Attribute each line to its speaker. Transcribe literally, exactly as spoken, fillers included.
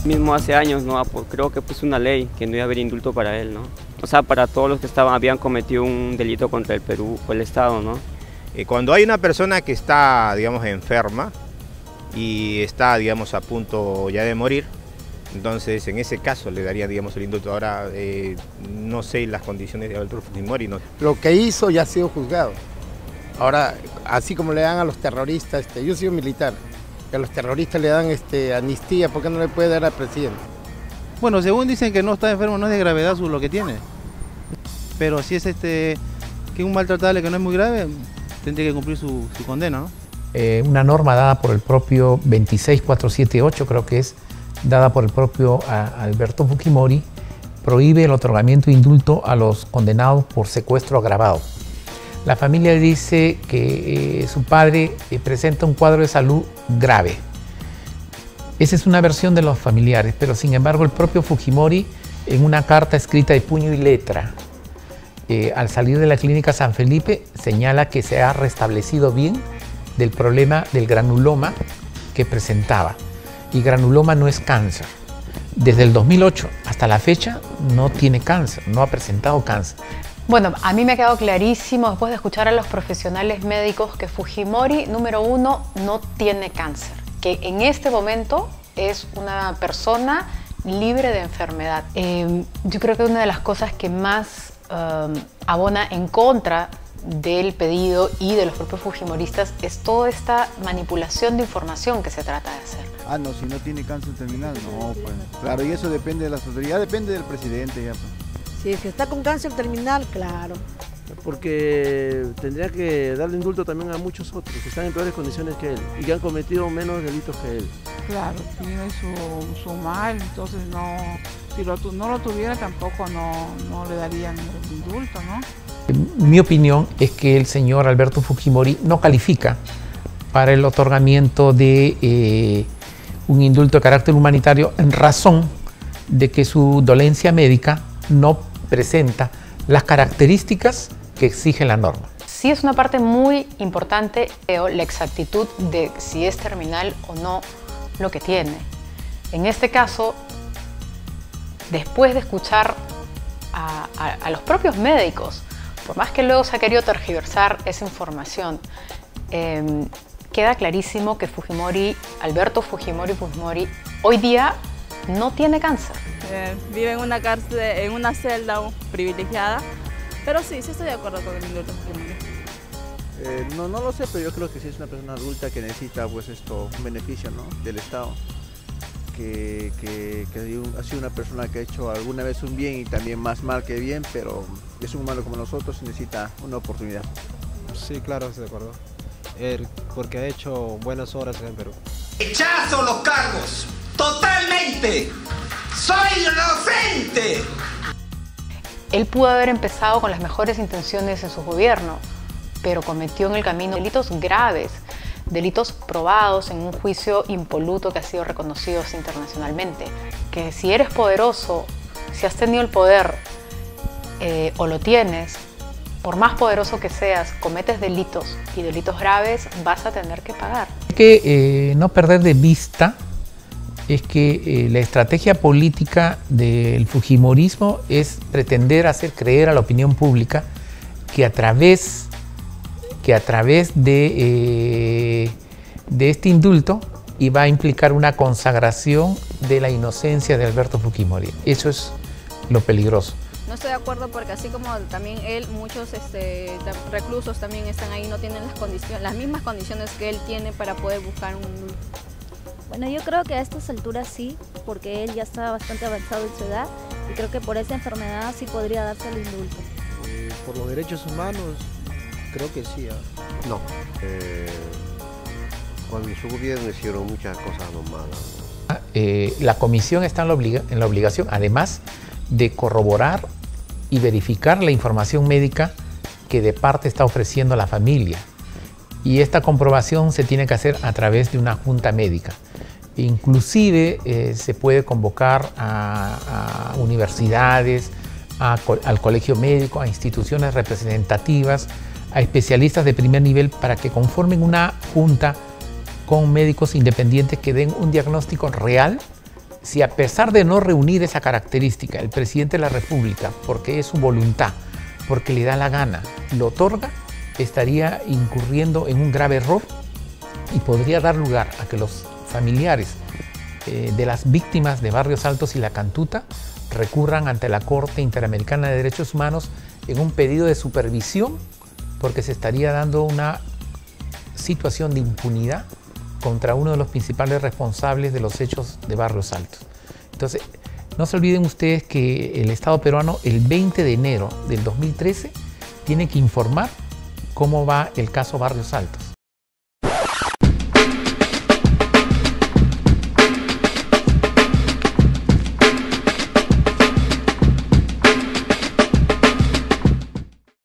Speaker 1: Mismo hace años, ¿no? Creo que puso una ley que no iba a haber indulto para él, ¿no? O sea, para todos los que estaban, habían cometido un delito contra el Perú o el Estado, ¿no?
Speaker 2: Eh, cuando hay una persona que está, digamos, enferma y está, digamos, a punto ya de morir, entonces en ese caso le daría, digamos, el indulto. Ahora eh, no sé las condiciones de Alberto Fujimori, ¿no?
Speaker 3: Lo que hizo ya ha sido juzgado. Ahora, así como le dan a los terroristas, este, yo soy militar, que a los terroristas le dan este, amnistía, ¿por qué no le puede dar al presidente?
Speaker 4: Bueno, según dicen que no está enfermo, no es de gravedad su, lo que tiene. Pero si es este, que un maltratable que no es muy grave, tendría que cumplir su, su condena, ¿no?
Speaker 5: Eh, una norma dada por el propio veintiséis mil cuatrocientos setenta y ocho, creo que es, dada por el propio a, Alberto Fujimori, prohíbe el otorgamiento de indulto a los condenados por secuestro agravado. La familia dice que eh, su padre eh, presenta un cuadro de salud grave. Esa es una versión de los familiares, pero sin embargo el propio Fujimori, en una carta escrita de puño y letra, eh, al salir de la clínica San Felipe, señala que se ha restablecido bien del problema del granuloma que presentaba. Y granuloma no es cáncer. Desde el dos mil ocho hasta la fecha no tiene cáncer, no ha presentado cáncer.
Speaker 6: Bueno, a mí me ha quedado clarísimo después de escuchar a los profesionales médicos que Fujimori, número uno, no tiene cáncer, que en este momento es una persona libre de enfermedad. Eh, yo creo que una de las cosas que más eh, abona en contra del pedido y de los propios fujimoristas es toda esta manipulación de información que se trata de hacer.
Speaker 7: Ah, no, si no tiene cáncer terminal, no, pues. Claro, y eso depende de las autoridades, depende del presidente ya, pues.
Speaker 8: Si es que está con cáncer terminal, claro.
Speaker 9: Porque tendría que darle indulto también a muchos otros que están en peores condiciones que él y que han cometido menos delitos que él.
Speaker 10: Claro, tiene su, su mal, entonces no, si lo, no lo tuviera tampoco no, no le darían el indulto, ¿no?
Speaker 5: Mi opinión es que el señor Alberto Fujimori no califica para el otorgamiento de eh, un indulto de carácter humanitario en razón de que su dolencia médica no presenta las características que exige la norma.
Speaker 6: Sí es una parte muy importante la exactitud de si es terminal o no lo que tiene. En este caso, después de escuchar a, a, a los propios médicos, por más que luego se ha querido tergiversar esa información, eh, queda clarísimo que Fujimori, Alberto Fujimori Fujimori, hoy día no tiene cáncer.
Speaker 11: Eh, vive en una cárcel, en una celda privilegiada, pero sí, sí estoy de acuerdo con el indulto Fujimori.
Speaker 9: Eh, no, no lo sé, pero yo creo que sí es una persona adulta que necesita pues esto, un beneficio, ¿no?, del Estado. Que, que, que ha sido una persona que ha hecho alguna vez un bien y también más mal que bien, pero es un humano como nosotros y necesita una oportunidad.
Speaker 12: Sí, claro, estoy de acuerdo. Él, porque ha hecho buenas obras en Perú.
Speaker 13: ¡Rechazo los cargos! ¡Totalmente! ¡Soy inocente!
Speaker 6: Él pudo haber empezado con las mejores intenciones en su gobierno, pero cometió en el camino delitos graves, delitos probados en un juicio impoluto que ha sido reconocido internacionalmente. Que si eres poderoso, si has tenido el poder eh, o lo tienes, por más poderoso que seas, cometes delitos y delitos graves, vas a tener que pagar.
Speaker 5: Hay que eh, no perder de vista es que eh, la estrategia política del fujimorismo es pretender hacer creer a la opinión pública que a través que a través de, eh, de este indulto iba a implicar una consagración de la inocencia de Alberto Fujimori. Eso es lo peligroso.
Speaker 11: No estoy de acuerdo porque así como también él, muchos este, reclusos también están ahí, no tienen las condiciones, las mismas condiciones que él tiene para poder buscar un indulto.
Speaker 14: Bueno, yo creo que a estas alturas sí, porque él ya está bastante avanzado en su edad y creo que por esa enfermedad sí podría darse el indulto.
Speaker 9: Eh, por los derechos humanos, creo que sí. ¿eh?
Speaker 15: No. Eh, con su gobierno hicieron muchas cosas malas.
Speaker 5: Eh, la comisión está en la, obliga en la obligación, además de corroborar y verificar la información médica que de parte está ofreciendo la familia. Y esta comprobación se tiene que hacer a través de una junta médica. Inclusive eh, se puede convocar a, a universidades, a, al colegio médico, a instituciones representativas, a especialistas de primer nivel para que conformen una junta con médicos independientes que den un diagnóstico real si a pesar de no reunir esa característica, el presidente de la República, porque es su voluntad, porque le da la gana, lo otorga, estaría incurriendo en un grave error y podría dar lugar a que los familiares eh, de las víctimas de Barrios Altos y La Cantuta recurran ante la Corte Interamericana de Derechos Humanos en un pedido de supervisión, porque se estaría dando una situación de impunidad contra uno de los principales responsables de los hechos de Barrios Altos. Entonces, no se olviden ustedes que el Estado peruano el veinte de enero del dos mil trece tiene que informar cómo va el caso Barrios Altos.